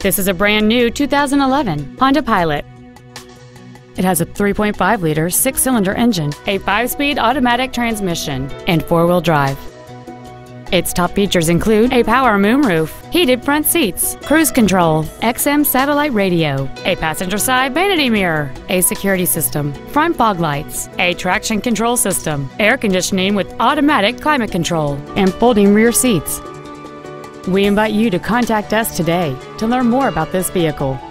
This is a brand new 2011 Honda Pilot. It has a 3.5-liter six-cylinder engine, a 5-speed automatic transmission, and four-wheel drive. Its top features include a power moonroof, heated front seats, cruise control, XM satellite radio, a passenger side vanity mirror, a security system, front fog lights, a traction control system, air conditioning with automatic climate control, and folding rear seats. We invite you to contact us today to learn more about this vehicle.